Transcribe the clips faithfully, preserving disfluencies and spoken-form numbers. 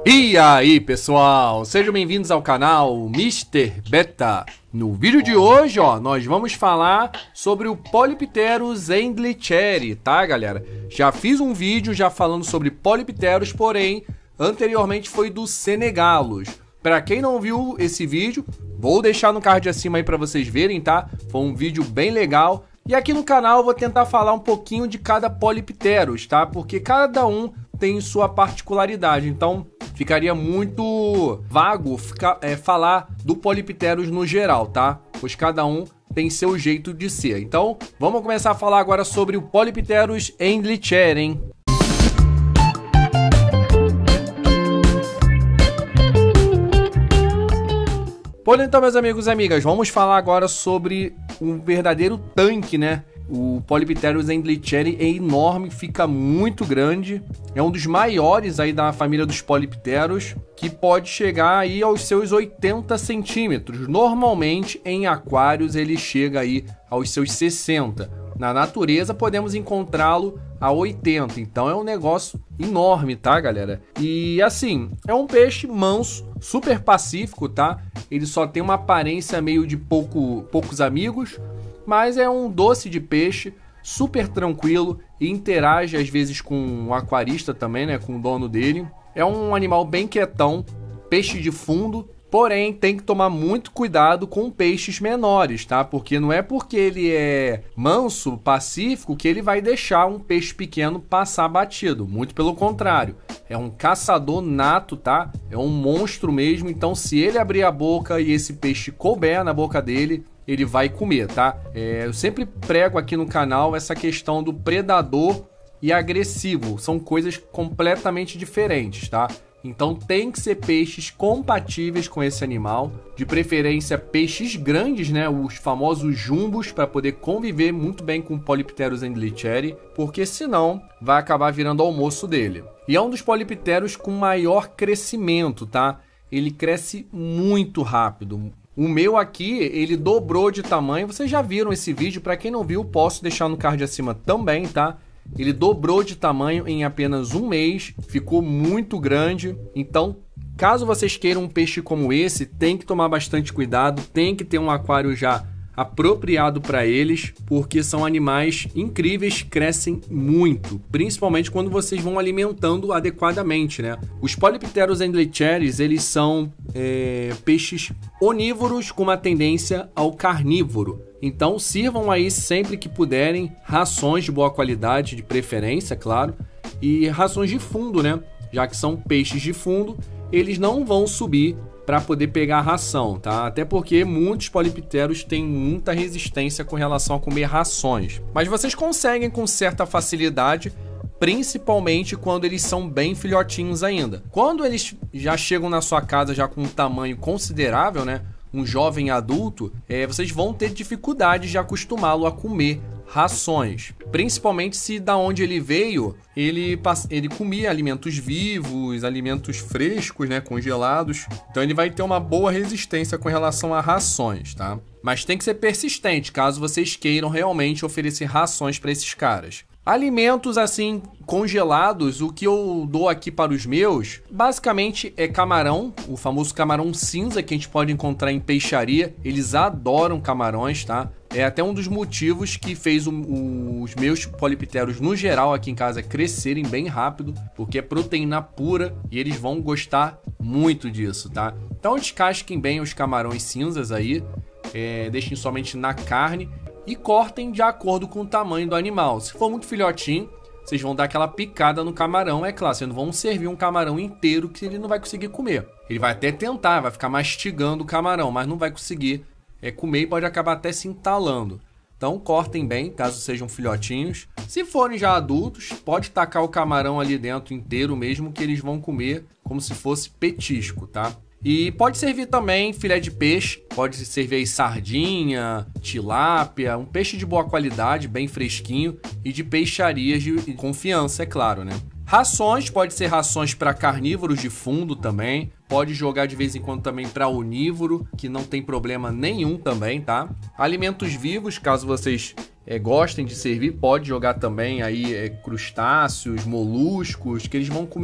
E aí pessoal, sejam bem-vindos ao canal mister Beta. No vídeo de hoje, ó, nós vamos falar sobre o Polypterus endlicheri, tá galera? Já fiz um vídeo já falando sobre Polypterus, porém, anteriormente foi do Senegalus. Para quem não viu esse vídeo, vou deixar no card acima aí para vocês verem, tá? Foi um vídeo bem legal. E aqui no canal eu vou tentar falar um pouquinho de cada Polypterus, tá? Porque cada um tem sua particularidade, então ficaria muito vago ficar, é, falar do Polypterus no geral, tá? Pois cada um tem seu jeito de ser. Então, vamos começar a falar agora sobre o Polypterus endlicheri, hein? Pois então, meus amigos e amigas, vamos falar agora sobre um verdadeiro tanque, né? O Polypterus endlicheri é enorme, fica muito grande, é um dos maiores aí da família dos Polypterus, que pode chegar aí aos seus oitenta centímetros. Normalmente, em aquários, ele chega aí aos seus sessenta. Na natureza, podemos encontrá-lo a oitenta, então é um negócio enorme, tá, galera? E assim, é um peixe manso, super pacífico, tá? Ele só tem uma aparência meio de pouco, poucos amigos, mas é um doce de peixe, super tranquilo e interage às vezes com o aquarista também, né, com o dono dele. É um animal bem quietão, peixe de fundo, porém tem que tomar muito cuidado com peixes menores, tá? Porque não é porque ele é manso, pacífico, que ele vai deixar um peixe pequeno passar batido. Muito pelo contrário. É um caçador nato, tá? É um monstro mesmo. Então, se ele abrir a boca e esse peixe couber na boca dele, ele vai comer, tá? É, eu sempre prego aqui no canal essa questão do predador e agressivo. São coisas completamente diferentes, tá? Então tem que ser peixes compatíveis com esse animal, de preferência peixes grandes, né, os famosos jumbos, para poder conviver muito bem com o Polypterus endlicheri, porque senão vai acabar virando almoço dele. E é um dos Polypterus com maior crescimento, tá? Ele cresce muito rápido. O meu aqui, ele dobrou de tamanho, vocês já viram esse vídeo, para quem não viu, posso deixar no card acima também, tá? Ele dobrou de tamanho em apenas um mês, ficou muito grande. Então, caso vocês queiram um peixe como esse, tem que tomar bastante cuidado, tem que ter um aquário já apropriado para eles, porque são animais incríveis, crescem muito, principalmente quando vocês vão alimentando adequadamente, né? Os Polypterus endlicheri, eles são é, peixes onívoros com uma tendência ao carnívoro. Então sirvam aí sempre que puderem rações de boa qualidade, de preferência, claro, e rações de fundo, né? Já que são peixes de fundo, eles não vão subir para poder pegar a ração, tá? Até porque muitos Polypterus têm muita resistência com relação a comer rações. Mas vocês conseguem com certa facilidade, principalmente quando eles são bem filhotinhos ainda. Quando eles já chegam na sua casa já com um tamanho considerável, né? Um jovem adulto, é, vocês vão ter dificuldade de acostumá-lo a comer rações, principalmente se da onde ele veio, ele, ele comia alimentos vivos, alimentos frescos, né, congelados, então ele vai ter uma boa resistência com relação a rações, tá? Mas tem que ser persistente, caso vocês queiram realmente oferecer rações para esses caras. Alimentos assim congelados, o que eu dou aqui para os meus, basicamente é camarão, o famoso camarão cinza que a gente pode encontrar em peixaria. Eles adoram camarões, tá? É até um dos motivos que fez o, o, os meus Polypterus no geral aqui em casa crescerem bem rápido, porque é proteína pura e eles vão gostar muito disso, tá? Então descasquem bem os camarões cinzas aí, é, deixem somente na carne e cortem de acordo com o tamanho do animal. Se for muito filhotinho, vocês vão dar aquela picada no camarão. É claro, vocês não vão servir um camarão inteiro que ele não vai conseguir comer. Ele vai até tentar, vai ficar mastigando o camarão, mas não vai conseguir é, comer e pode acabar até se entalando. Então cortem bem, caso sejam filhotinhos. Se forem já adultos, pode tacar o camarão ali dentro inteiro mesmo, que eles vão comer como se fosse petisco, tá? E pode servir também filé de peixe, pode servir aí sardinha, tilápia, um peixe de boa qualidade, bem fresquinho e de peixarias de confiança, é claro, né? Rações, pode ser rações para carnívoros de fundo também, pode jogar de vez em quando também para onívoro, que não tem problema nenhum também, tá? Alimentos vivos, caso vocês é, gostem de servir, pode jogar também aí é, crustáceos, moluscos, que eles vão comer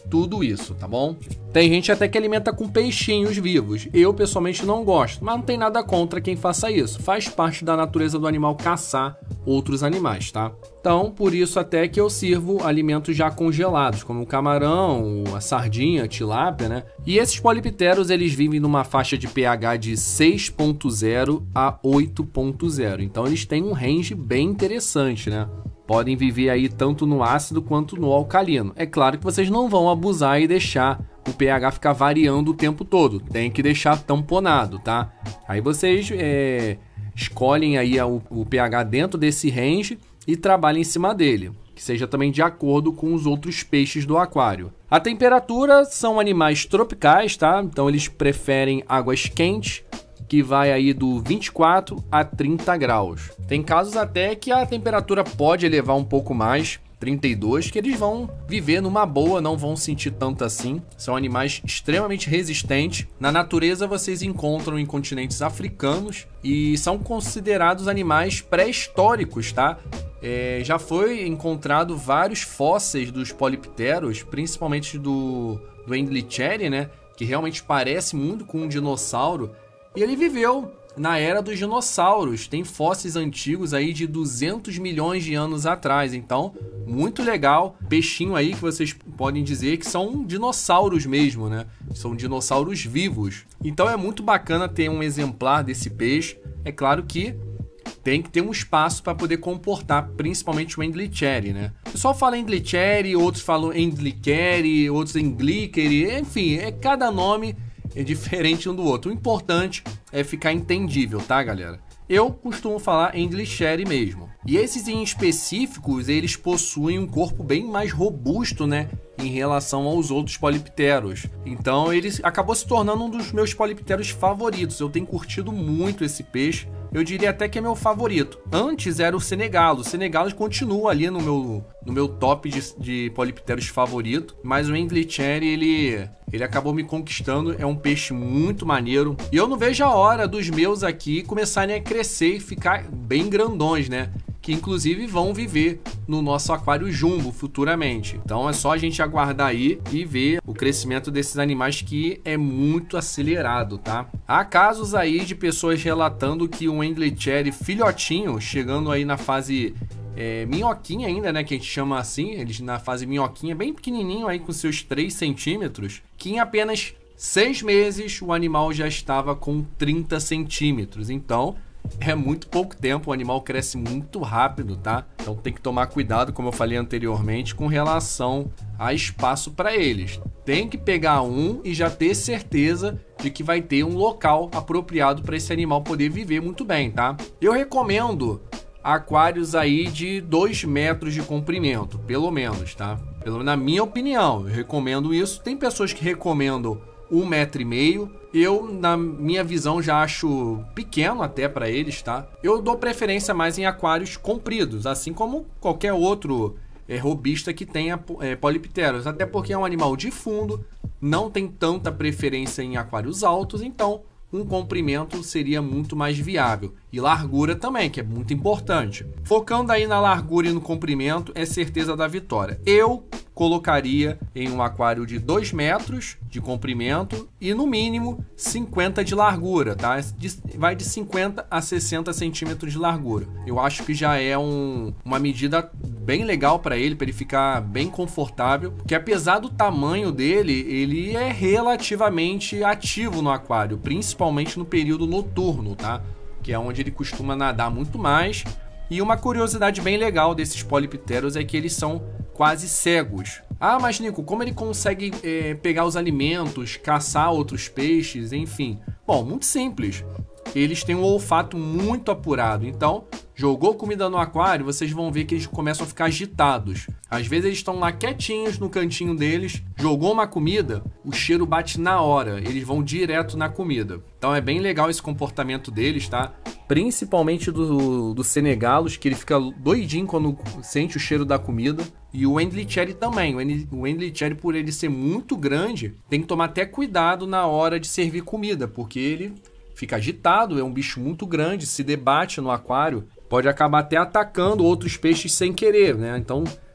tudo isso, tá bom? Tem gente até que alimenta com peixinhos vivos. Eu, pessoalmente, não gosto, mas não tem nada contra quem faça isso. Faz parte da natureza do animal caçar outros animais, tá? Então, por isso até que eu sirvo alimentos já congelados, como o camarão, a sardinha, a tilápia, né? E esses polipteros, eles vivem numa faixa de pH de seis ponto zero a oito ponto zero. Então, eles têm um range bem interessante, né? Podem viver aí tanto no ácido quanto no alcalino. É claro que vocês não vão abusar e deixar o pH ficar variando o tempo todo. Tem que deixar tamponado, tá? Aí vocês é, escolhem aí o, o pH dentro desse range e trabalhem em cima dele, que seja também de acordo com os outros peixes do aquário. A temperatura são animais tropicais, tá? Então eles preferem águas quentes, que vai aí do vinte e quatro a trinta graus. Tem casos até que a temperatura pode elevar um pouco mais, trinta e dois, que eles vão viver numa boa, não vão sentir tanto assim. São animais extremamente resistentes. Na natureza vocês encontram em continentes africanos e são considerados animais pré-históricos, tá? É, já foi encontrado vários fósseis dos polipteros, principalmente do, do Endlicheri, né? Que realmente parece muito com um dinossauro. E ele viveu na era dos dinossauros. Tem fósseis antigos aí de duzentos milhões de anos atrás. Então, muito legal. Peixinho aí que vocês podem dizer que são dinossauros mesmo, né? São dinossauros vivos. Então, é muito bacana ter um exemplar desse peixe. É claro que tem que ter um espaço para poder comportar, principalmente o Endlicheri, né? O pessoal fala Endlicheri, outros falam Endlicheri, outros Endlicheri. Enfim, é cada nome é diferente um do outro. O importante é ficar entendível, tá, galera? Eu costumo falar Endlicheri mesmo. E esses em específicos, eles possuem um corpo bem mais robusto, né, em relação aos outros polipteros. Então, ele acabou se tornando um dos meus polipteros favoritos. Eu tenho curtido muito esse peixe. Eu diria até que é meu favorito. Antes era o Senegalo. O Senegalo continua ali no meu, no meu top de, de polipteros favorito. Mas o Endlicheri, ele, ele acabou me conquistando. É um peixe muito maneiro. E eu não vejo a hora dos meus aqui começarem a crescer e ficar bem grandões, né? Que inclusive vão viver no nosso aquário jumbo futuramente. Então é só a gente aguardar aí e ver o crescimento desses animais, que é muito acelerado, tá? Há casos aí de pessoas relatando que um Endlicheri filhotinho, chegando aí na fase é, minhoquinha ainda, né, que a gente chama assim, eles na fase minhoquinha, bem pequenininho aí com seus três centímetros, que em apenas seis meses o animal já estava com trinta centímetros. Então é muito pouco tempo, o animal cresce muito rápido, tá? Então tem que tomar cuidado, como eu falei anteriormente, com relação a espaço para eles. Tem que pegar um e já ter certeza de que vai ter um local apropriado para esse animal poder viver muito bem, tá? Eu recomendo aquários aí de dois metros de comprimento, pelo menos, tá? Pelo menos na minha opinião, eu recomendo isso. Tem pessoas que recomendam um metro e meio. Eu, na minha visão, já acho pequeno até para eles, tá? Eu dou preferência mais em aquários compridos, assim como qualquer outro é, robista que tenha é, polipteros. Até porque é um animal de fundo, não tem tanta preferência em aquários altos, então um comprimento seria muito mais viável. E largura também, que é muito importante. Focando aí na largura e no comprimento, é certeza da vitória. Eu colocaria em um aquário de dois metros de comprimento e no mínimo cinquenta de largura, tá? Vai de cinquenta a sessenta centímetros de largura. Eu acho que já é um, uma medida bem legal para ele, para ele ficar bem confortável, porque apesar do tamanho dele, ele é relativamente ativo no aquário, principalmente no período noturno, tá? Que é onde ele costuma nadar muito mais. E uma curiosidade bem legal desses polipteros é que eles são quase cegos. Ah, mas Nico, como ele consegue é, pegar os alimentos, caçar outros peixes, enfim? Bom, muito simples. Eles têm um olfato muito apurado, então jogou comida no aquário, vocês vão ver que eles começam a ficar agitados. Às vezes eles estão lá quietinhos no cantinho deles, jogou uma comida, o cheiro bate na hora, eles vão direto na comida. Então é bem legal esse comportamento deles, tá? Principalmente do, do Senegalos, que ele fica doidinho quando sente o cheiro da comida. E o Endlicheri também. O Endlicheri, por ele ser muito grande, tem que tomar até cuidado na hora de servir comida, porque ele fica agitado, é um bicho muito grande, se debate no aquário, pode acabar até atacando outros peixes sem querer, né? Então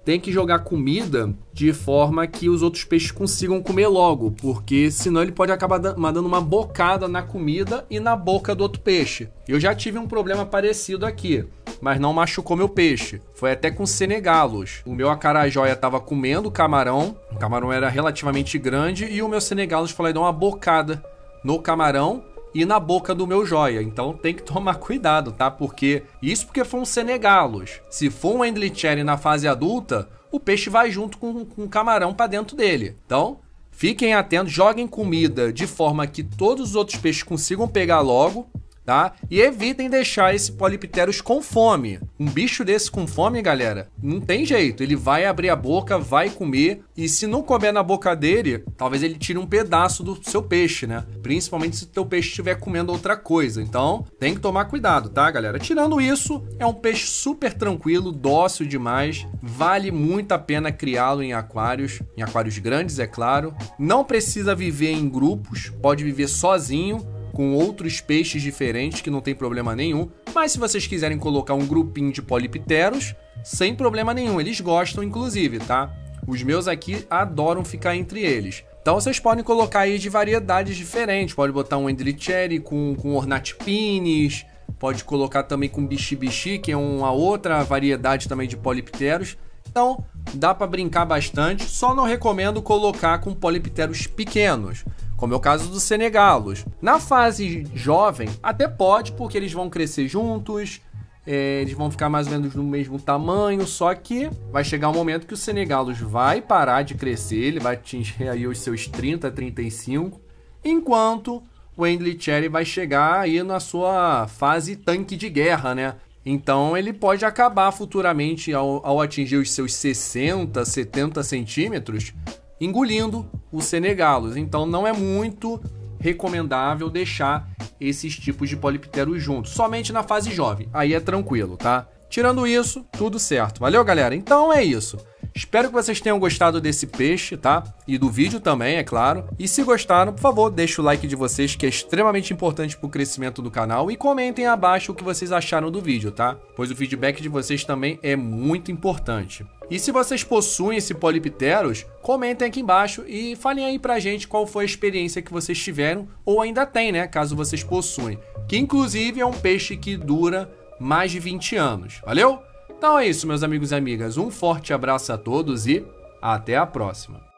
tem que jogar comida de forma que os outros peixes consigam comer logo, porque senão ele pode acabar dando uma bocada na comida e na boca do outro peixe. Eu já tive um problema parecido aqui, mas não machucou meu peixe. Foi até com senegalos. O meu acarajóia estava comendo camarão, o camarão era relativamente grande e o meu senegalos foi lá e deu uma bocada no camarão e na boca do meu joia. Então tem que tomar cuidado, tá? Porque isso porque foi um senegalos. Se for um Endley Cherry na fase adulta, o peixe vai junto com, com o camarão para dentro dele. Então, fiquem atentos, joguem comida de forma que todos os outros peixes consigam pegar logo, tá? E evitem deixar esse Polypterus com fome. Um bicho desse com fome, galera, não tem jeito. Ele vai abrir a boca, vai comer. E se não comer na boca dele, talvez ele tire um pedaço do seu peixe, né? Principalmente se o teu peixe estiver comendo outra coisa. Então, tem que tomar cuidado, tá, galera? Tirando isso, é um peixe super tranquilo, dócil demais. Vale muito a pena criá-lo em aquários. Em aquários grandes, é claro. Não precisa viver em grupos. Pode viver sozinho, com outros peixes diferentes, que não tem problema nenhum. Mas se vocês quiserem colocar um grupinho de Polypterus, sem problema nenhum. Eles gostam, inclusive, tá? Os meus aqui adoram ficar entre eles. Então vocês podem colocar aí de variedades diferentes. Pode botar um Endley Cherry com, com Ornatipines. Pode colocar também com Bishi-Bishi, que é uma outra variedade também de Polypterus. Então dá para brincar bastante. Só não recomendo colocar com Polypterus pequenos, como é o caso do senegalos. Na fase jovem, até pode, porque eles vão crescer juntos, é, eles vão ficar mais ou menos no mesmo tamanho, só que vai chegar um momento que o senegalos vai parar de crescer, ele vai atingir aí os seus trinta, trinta e cinco, enquanto o Endley Cherry vai chegar aí na sua fase tanque de guerra, né? Então ele pode acabar futuramente, ao, ao atingir os seus sessenta, setenta centímetros, engolindo o senegalos. Então não é muito recomendável deixar esses tipos de Polypterus juntos, somente na fase jovem. Aí é tranquilo, tá? Tirando isso, tudo certo. Valeu, galera? Então é isso. Espero que vocês tenham gostado desse peixe, tá? E do vídeo também, é claro. E se gostaram, por favor, deixa o like de vocês, que é extremamente importante para o crescimento do canal. E comentem abaixo o que vocês acharam do vídeo, tá? Pois o feedback de vocês também é muito importante. E se vocês possuem esse Polypterus, comentem aqui embaixo e falem aí pra gente qual foi a experiência que vocês tiveram, ou ainda tem, né? Caso vocês possuem. Que inclusive é um peixe que dura mais de vinte anos. Valeu? Então é isso, meus amigos e amigas. Um forte abraço a todos e até a próxima.